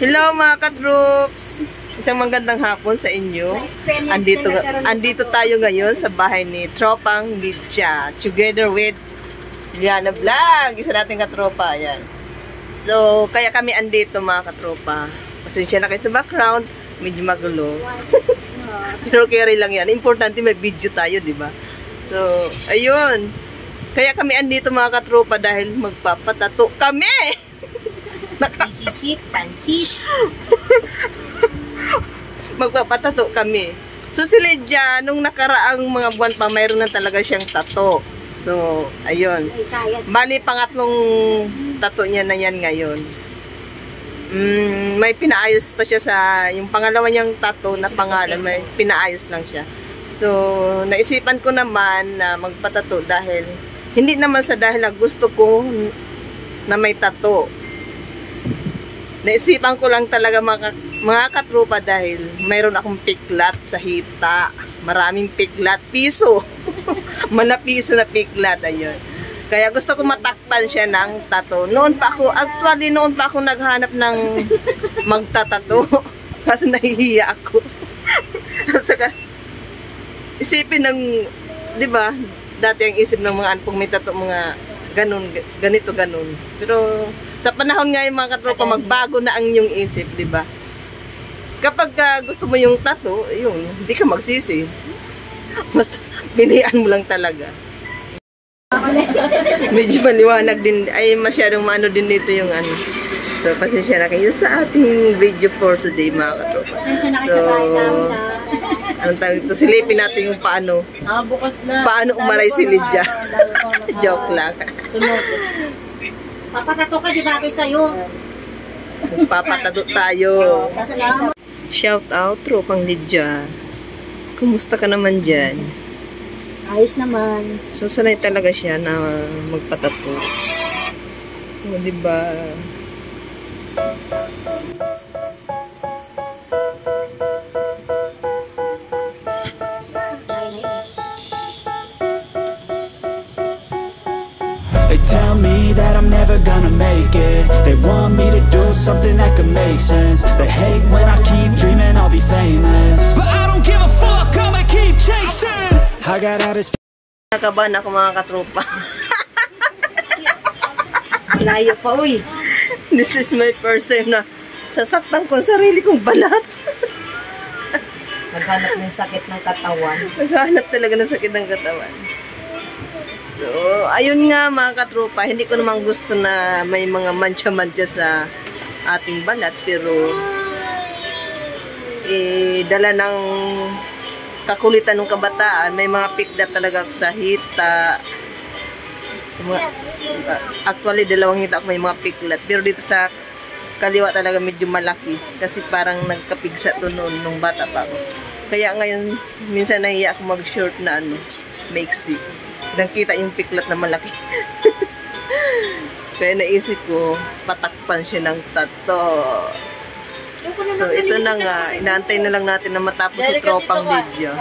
Hello mga ka-troops! Isang magandang hapon sa inyo. Andito tayo ngayon sa bahay ni Tropang Lydia. Together with Liana Vlog. Isa nating katropa. Yan. So, kaya kami andito mga katropa. Pasensya na kayo sa background. Medyo magulo. Pero carry lang yan. Importante may video tayo, di ba? So, ayun. Kaya kami andito mga katropa dahil magpapatato kami! Sisit, pansit. Magpapatato kami. So si Lydia, nung nakaraang mga buwan pa, mayroon na talaga siyang tato. So, ayun. Bali, pangatlong tato niya na yan ngayon. May pinaayos pa siya sa, yung pangalawa niyang tato na pangalan, may pinaayos lang siya. So, naisipan ko naman na magpatato dahil, hindi naman sa dahil na gusto ko na may tato. Naisipan ko lang talaga mga katropa dahil mayroon akong piklat sa hita. Maraming piklat. Piso. Malapiso na piklat. Ayun. Kaya gusto ko matakpan siya ng tato. Noon pa ako naghanap ng magtatato. Kasi nahihiya ako. Saka, isipin ng, di ba, dati ang isip ng mga anpong may tato, mga ganito. Pero, sa panahon ngayon mga katropa, magbago na ang iyong isip, di ba? Kapag gusto mo yung tattoo, yun, hindi ka magsisi. Basta, pilihan mo lang talaga. Medyo maliwanag din, ay masyadong maano din dito yung ano. So, pasensya na kayo sa ating video for today mga katropa. So, anong tawag ito? Silipin natin yung paano. Bukas na. Paano umaray si Lydia. Joke lang. Sunod. Papatato ka, di bagay sa'yo. Papatato tayo. Shout out, Tropang Lydia. Kumusta ka naman dyan? Ayos naman. So, sanay talaga siya na magpatato. O, diba? They tell me that I'm never gonna make it. They want me to do something that could make sense. They hate when I keep dreaming I'll be famous, but I don't give a fuck, I'ma keep chasing. I got all this. Nakabahan ako mga katropa. Layo pa, uy. This is my first time na sasaktan ko ang sarili kong balat. Naghanap ng sakit ng katawan. Naghanap talaga ng sakit ng katawan. So, ayun nga mga katropa, hindi ko naman gusto na may mga mancha-mancha sa ating balat, pero dala ng kakulitan ng kabataan, may mga piklat talaga ako sa hita. Actually, dalawang hita ako may mga piklat, pero dito sa kaliwa talaga medyo malaki, kasi parang nagkapigsa to noon nung bata pa ako. Kaya ngayon, minsan nahiya ako mag-short na maiksi. Nakita yung piklat na malaki. Kaya naisip ko, patakpan siya ng tato. So, ito na nga. Inaantay na lang natin na matapos yung Tropang Lydia.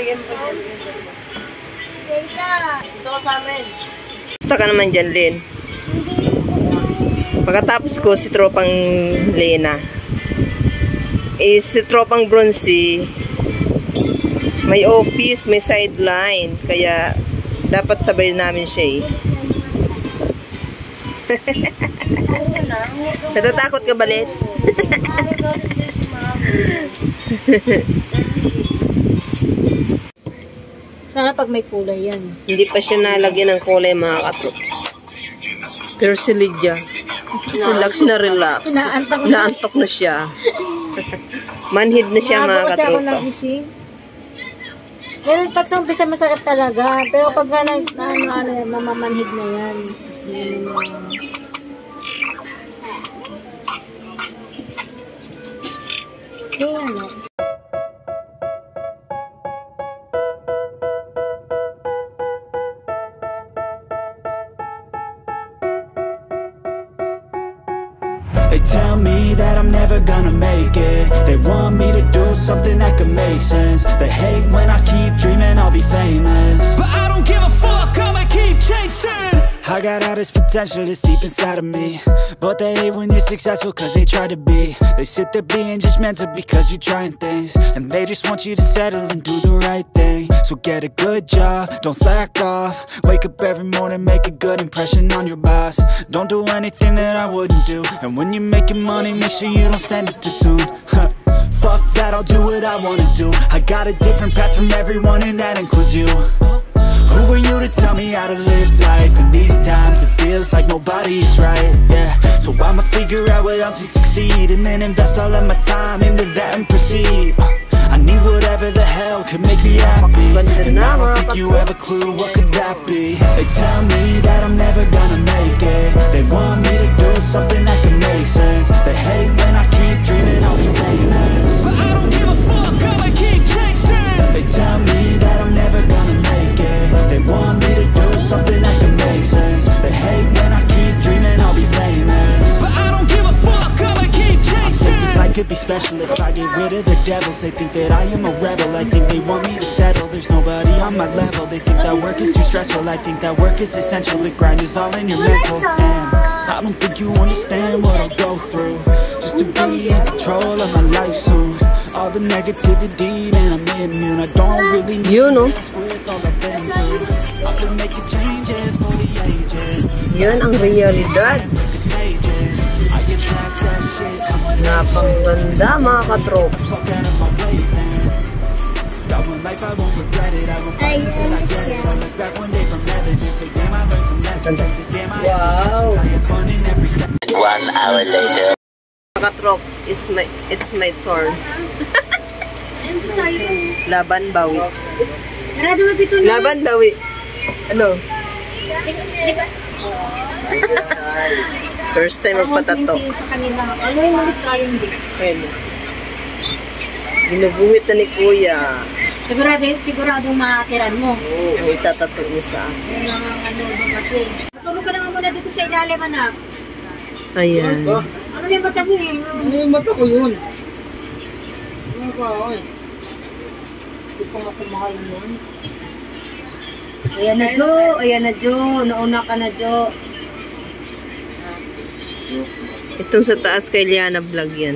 Ito sa amin. Gusto ka naman dyan, Lynn. Pagkatapos ko, si Tropang Lena. Si Tropang Bronzy, may office, may sideline. Kaya, dapat sabay namin siya eh. Natatakot ka balit? Sana pag may kulay yan. Hindi pa siya nalagyan ng kulay mga katrops. Pero si Lydia, relax na relax. Naantok na siya. Manhid na siya mga katropa. Pero pag sa umpisa masakit talaga. Pero pag mamamanhid na yan. They tell me that I'm never gonna make it. They want me to do something that could make sense. They hate when I keep dreaming I'll be famous, but I don't give a fuck, I'ma keep chasing. I got all this potential that's deep inside of me, but they hate when you're successful cause they try to be. They sit there being judgmental because you're trying things, and they just want you to settle and do the right thing. So get a good job, don't slack off. Wake up every morning, make a good impression on your boss. Don't do anything that I wouldn't do, and when you're making money, make sure you don't spend it too soon. Fuck that, I'll do what I wanna do. I got a different path from everyone, and that includes you. Who are you to tell me how to live life? In these times it feels like nobody's right, yeah. So I'ma figure out what else we succeed, and then invest all of my time into that and proceed. I need whatever the hell could make me happy, and I don't think you have a clue what could that be. They tell me that I'm never gonna make it. They want me to do something that can make sense. They hate when I keep dreaming I'll be famous, but I don't give a fuck, I'ma keep chasing. They tell me that I'm never gonna make it. They want me to do something that can make sense. They hate when I keep dreaming I'll be famous, but I don't give a fuck, I'ma keep chasing. I think this life could be special if I get rid of the devils. They think that I am a rebel, I think they want me to settle. There's nobody on my level, they think that work is too stressful. I think that work is essential, the grind is all in your mental. And I don't think you understand what I'll go through just to be in control of my life soon. All the negativity, man, I'm immune. I don't really need You know. with all I've been through. I've been making changes for the ages. Yan ang realidad. Napakaganda mga katrop. Wow. 1 hour later. Mga katrop, it's my turn. Laban bawi. Laban bawi. Ano? First time magpatato. Pwede. Ginubuhit na ni Kuya. Siguradong makasiran mo. Oo, itatato niya sa akin. Tulog ka naman muna dito sa ilalim, anak. Ayan. Ano yung mata mo eh? Ano yung mata ko yun? Ano ba, oy? Hindi ko makumahal yun. Ayan na, Jo. Ayan na, Jo. Nauna ka na, Jo. Itong sa taas kay Liana Vlog yan.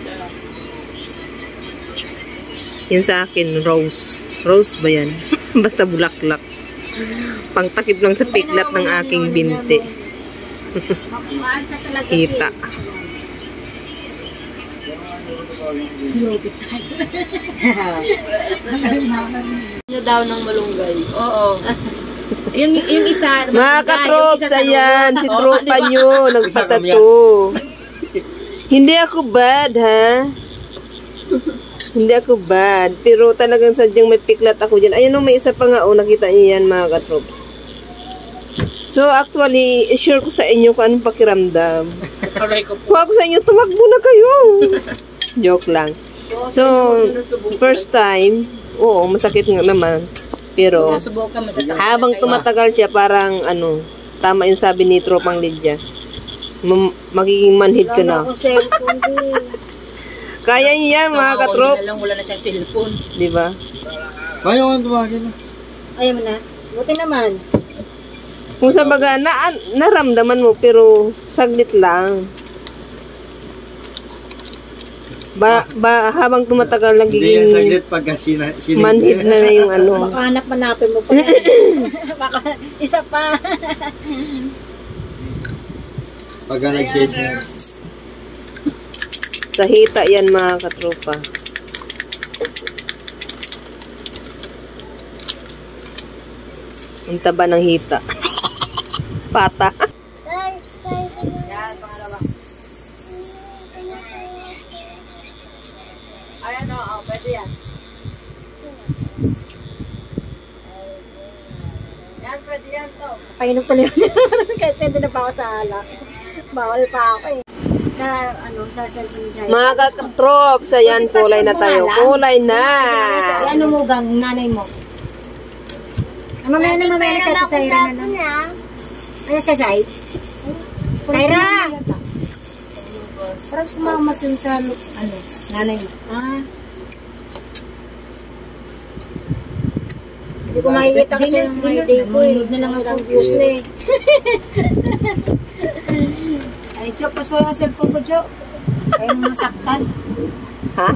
Yan sa akin, Rose. Rose ba yan? Basta bulaklak. Pangtakip lang sa piklat ng aking binti. Kita. Ano daw ng malunggay? Oo. yung isa. Mga katrops, ayan. Si tropa nyo. Nagpatato. Hindi ako bad, ha? Hindi ako bad. Pero talagang sadyang may piklat ako dyan. Ayan o, may isa pa nga. O, nakita niyo yan, mga katrops. So, actually, share ko sa inyo kung anong pakiramdam. Kung ako sa inyo, tumakbo na kayo. Joke lang. So, first time, oo, masakit nga naman. Pero, habang tumatagal siya, parang, ano, tama yung sabi ni Tropang Lydia. Magiging manhid ka na. Kaya niyo yan, mga katrops. Wala na siyang cellphone. Diba? Ayaw ang tumagin. Ayaw mo na. Buti naman. Kung sa baga, naramdaman mo, pero saglit lang. Habang tumatagal, Hindi nagiging yan saglit pagka manhid na yung ano. Baka hanap-hanapin mo pa. Baka isa pa. Pagka nag-chase na. Sa hita yan, mga katropa. Ang taba ng hita. Pata. Ayan o, pwede yan. Yan, pwede yan to. Painom tuloy. Kahit hindi na pa ako sa alak. Bawal pa ako eh. Sa, ano, sa cellphone guys. Mga katrops, ayan, kulay na tayo. Kulay na. Ano mo gang, nanay mo? Mamaya na siya sa Zaira na lang. Ano siya, Zay? Zaira! Parang sumama sa ano, nanay mo. Hindi ko makikita kasi yung my day ko eh. Na lang ako views na eh. Ay, Jo, paso yung cellphone ko, Jo. Ay, masaktan. Ha?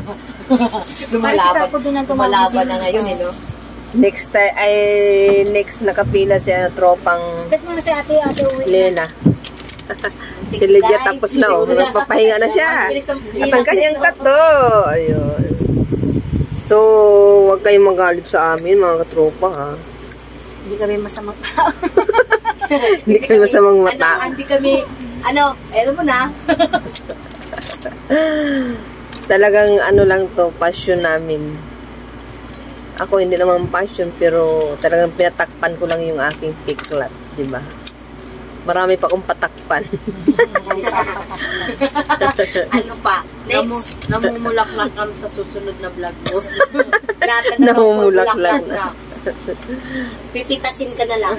Lumalaban na ngayon, eh, no? Next nakapila siya tropang Check mo na si ate uwi. Lena. Si Lydia tapos na, oh. Nagpapahinga na siya. At ang kanyang tato. Ayun. So, huwag kayong magalit sa amin, mga katropa, ha? Hindi kami masamang tao. Hindi kami masamang mata. Hindi kami, alam mo na. Talagang ano lang to, passion namin. Ako hindi naman passion, pero talagang pinatakpan ko lang yung aking piklat, di ba? Marami pa akong patakpan. Ano pa? Next, namumulaklak kami sa susunod na vlog mo. Namumulaklak na. Pipitasin ka na lang.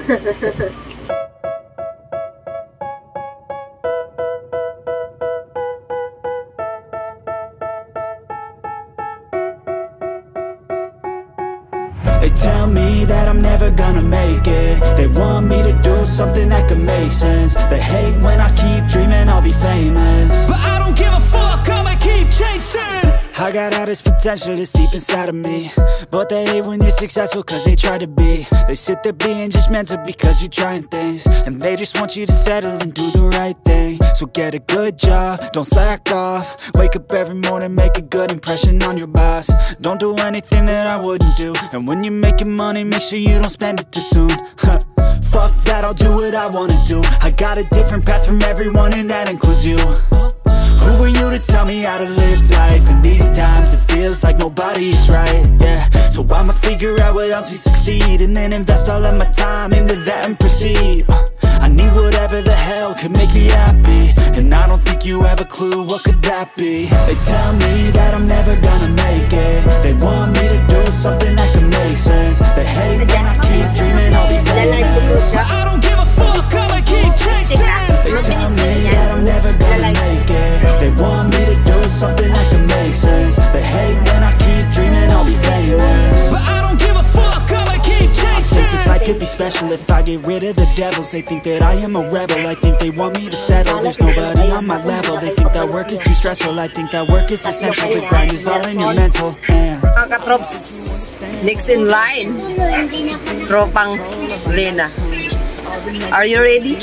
They tell me that I'm never gonna make it. They want me to do something that could make sense. They hate when I keep dreaming I'll be famous, but I don't give a fuck, I'ma keep chasing. I got all this potential that's deep inside of me, but they hate when you're successful cause they try to be. They sit there being judgmental because you're trying things, and they just want you to settle and do the right thing. So get a good job, don't slack off. Wake up every morning, make a good impression on your boss. Don't do anything that I wouldn't do, and when you're making money, make sure you don't spend it too soon. Fuck that, I'll do what I wanna do. I got a different path from everyone, and that includes you. Who are you to tell me how to live life? In these times it feels like nobody is right, yeah. So I'ma figure out what else we succeed, and then invest all of my time into that and proceed. I need whatever the hell could make me happy, and I don't think you have a clue what could that be. They tell me that I'm never gonna make it. They want me to do something that could make sense. They hate when I keep dreaming I'll be famous, but I don't give a fuck, I'ma keep chasing. They tell me that I'm never gonna make it. They want me to do something that can make sense. They hate when I keep dreaming I'll be famous, but I don't give a fuck, I'ma keep chasing. I think this life could be special if I get rid of the devils. They think that I am a rebel, I think they want me to settle. There's nobody on my level, they think that work is too stressful. I think that work is essential, the grind is all in your mental. Mga katrops, next in line, tropang Lena. Are you ready?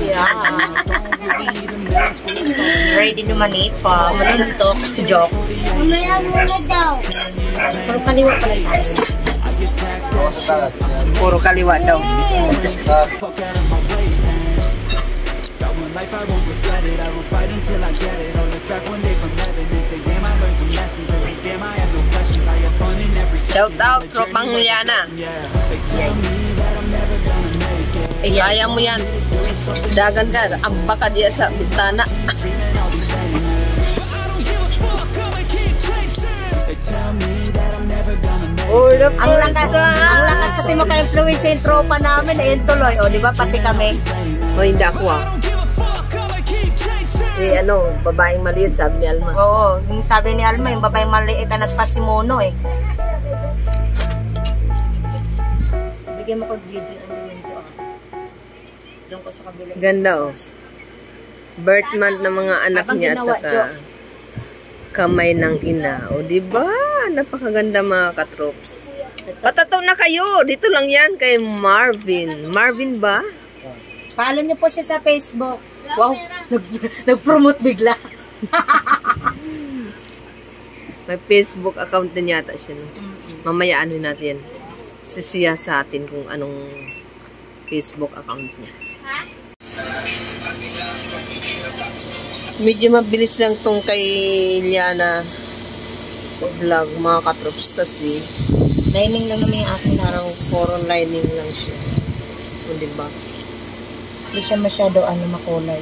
Ready naman eh, pa. Maluntok. Joke. Mamaya muna daw. Pero kaliwa pala tayo. Puro kaliwa daw. Fuck out of my way, man. Got one life, I won't regret it. I will fight until I get it. I'll look back one day from heaven and say, damn, I learned some lessons. And say, damn, I have no questions. I have fun in every second. Shout out, tropang Liana. Yeah, they tell me that I'm never gonna make it. Kaya mo yan. Dagan ka, amba ka diya sa bitana. Dreaming I'll be famous, but I don't give a fuck, I'ma keep chasing. They tell me that I'm never gonna make it. Ang lakas kasi maka-influence yung tropa namin, ayun tuloy. O, di ba? Pati kami. O, hindi ako ah. Si ano, babaeng maliit, sabi ni Alma. Oo, yung sabi ni Alma, yung babaeng maliit na nagpasimono eh. Bigyan mo ko video. Doon ko sa kabila. Ganda oh. Birth month ng mga anak niya at saka kamay ng ina. O, diba? Napakaganda mga katrops. Patataw na kayo. Dito lang yan kay Marvin. Marvin ba? Follow niyo po siya sa Facebook. Wow, nag-promote bigla. May Facebook account din yata siya. No? Mamaya ano natin. Sisiya sa atin kung anong Facebook account niya. Medyo mabilis lang tong kay Liana vlog mga katrops kasi Lining lang naman yung akin. parang puro lining lang siya. O diba? Hindi siya masyado makulay.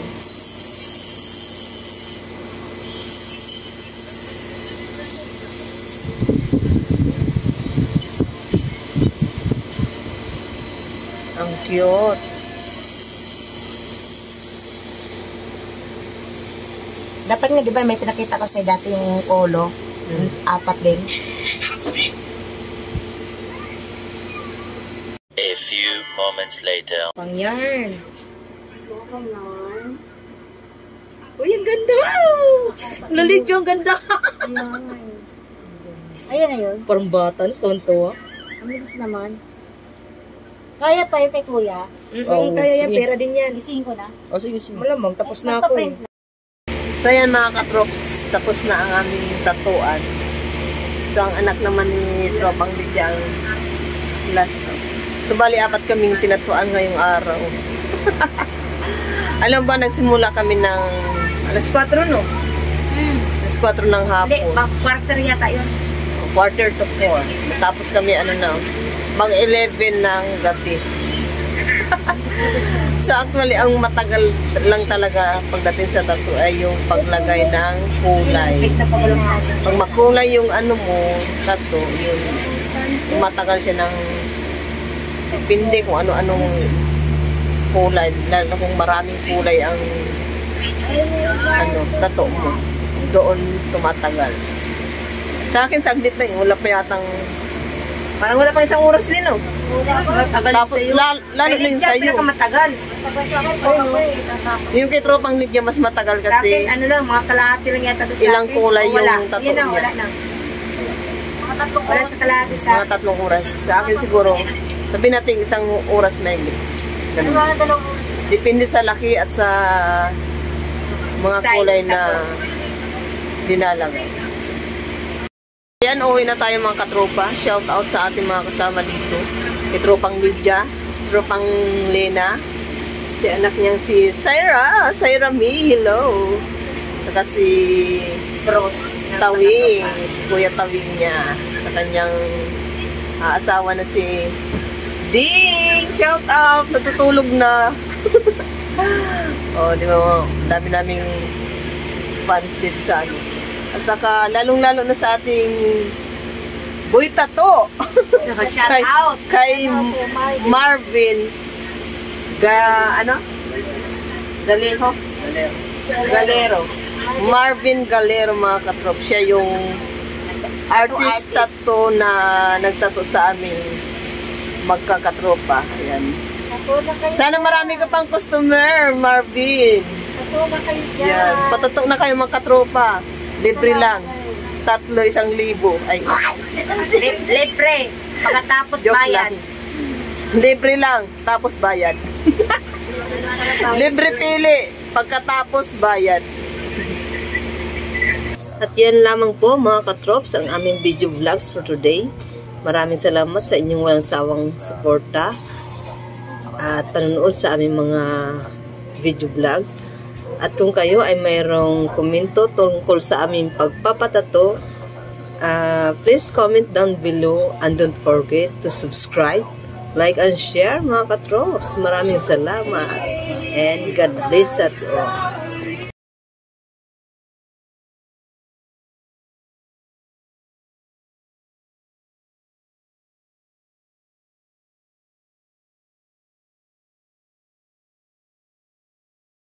Ang cute. Dapat nga, di ba, may pinakita ko sa dati yung ulo. 4 din. moments later. Pang yarn. Ayan. Uy, ang ganda! Lalidyo, ang ganda! Ayan na yun. Parang bata, tonto. Ang bilis naman. Kaya pa yun kay kuya. Kaya yan, pera din yan. Gisingin ko na. Sige. Malamang, tapos na ako eh. So yan mga katrops, tapos na ang aming tatuan. So ang anak naman ni Tropang Lydia ang last. So bali apat kaming tinatuan ngayong araw. Alam ba, nagsimula kami ng Alas 4, no? alas 4 ng Hindi, hapon. quarter yata yun. Quarter to 4. Tapos kami mag 11 ng gabi. So actually, ang matagal lang talaga pagdating sa tattoo ay yung paglagay ng kulay. Pag makulay yung tattoo, yung matagal siya ng depende kung ano-anong kulay. Lalo kung maraming kulay ang tattoo mo. Doon tumatagal. Sa akin, saglit na yun. Wala pa yatang Parang wala pang isang oras din, no? Matagal tapos, sa'yo. lalo na yung sa'yo. Matagal. Yung kay Tropang Lydia mas matagal Sa kasi akin, mga kalahati lang yata to sa ilang akin. kulay O, wala. yung tattoo Yun na, niya. wala na. Wala sa kalahati sa mga 3 oras. Sa akin siguro, sabihin natin 1 oras may ganun. Depende sa laki at sa mga Style, kulay na tattoo. dinalagay. Yan, uwi na tayo mga katropa. Shout out sa ating mga kasama dito. Kay Tropang Lydia, Tropang Lena, si anak niyang si Syra Mi, hello. Saka si Cross. Tawing, Kuya Tawing niya, sa kanyang asawa na si Ding. Shout out, natutulog na. Oh, di ba, dami naming fans dito sa At saka, lalong-lalo na sa ating Boy Tato. Shout out. Kay Marvin Galero. Marvin Galero, mga katrop. Siya yung artist tattoo na nagtato sa aming magkakatropa. Ayan. Sana marami ka pang customer, Marvin. Yan. Patato na kayo mga katropa. Libre lang. 1,000 Ay. Libre. Pagkatapos Joke bayad. lang. Libre lang. Tapos bayad. Libre pili. Pagkatapos bayad. At yan lamang po mga katrops ang aming video vlogs for today. Maraming salamat sa inyong walang sawang suporta at panonood sa aming mga video vlogs. At kung kayo ay mayroong komento tungkol sa aming pagpapatato, please comment down below and don't forget to subscribe, like and share mga katrops. Maraming salamat and God bless at all.